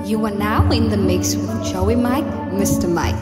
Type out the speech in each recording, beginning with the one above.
You are now in the mix with Joey Mike, Mr. Mike.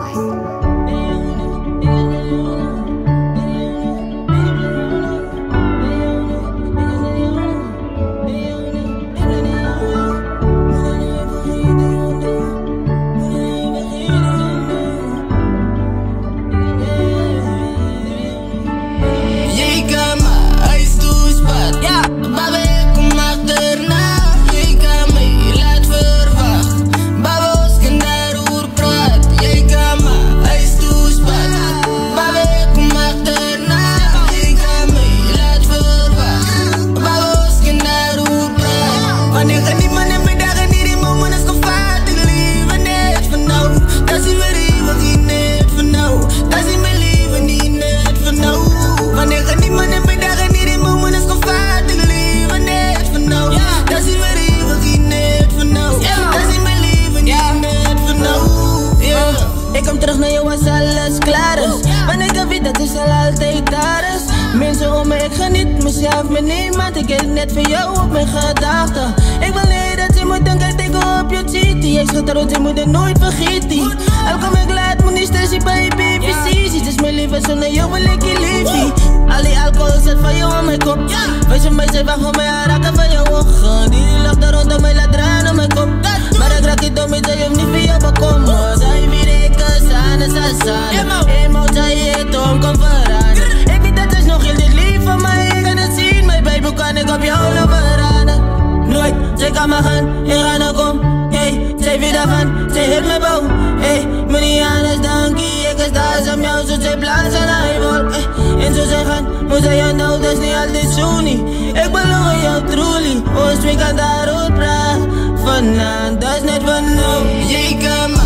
Mensen om me, ik geniet mezelf met niemand. Ik heb net voor jou op mijn gedachten. Ik wil niet dat je moet denken, ik op je city. Ik schat eruit, je moet het nooit vergeten. Al kom ik laat, moet niet stressen bij je BPC's. Het is mijn liefde, zonder jou wil ik je liefie. Al die alcohol zit van jou aan mijn kop. Wees je mij, wacht op mij, raken van jouw ogen. Die lacht er rond om mij, laat draaien op mijn kop. Maar ik raak je door met je, niet voor jou bekomen. Zij weer ik aan en sasana. Eenmaal zei je het om, kom verraden. Ik weet dat is nog heel dit lief van mij, ik kan het zien. Mijn baby kan ik op jou nog verraden. Nooit, zij kan me gaan, ik ga naar kom. Hey, zij weet daarvan, zij heeft me bouw. Hey, meneer Janus, dankie, ik is daar om jou, zo zij blaas aan hij wil. En zo zij gaan, moet zij jou nou, dat is niet altijd zo niet. Ik beloof jou truly, ons weekend daar rood praat. Vanavond, dat is net van nou. Jij kan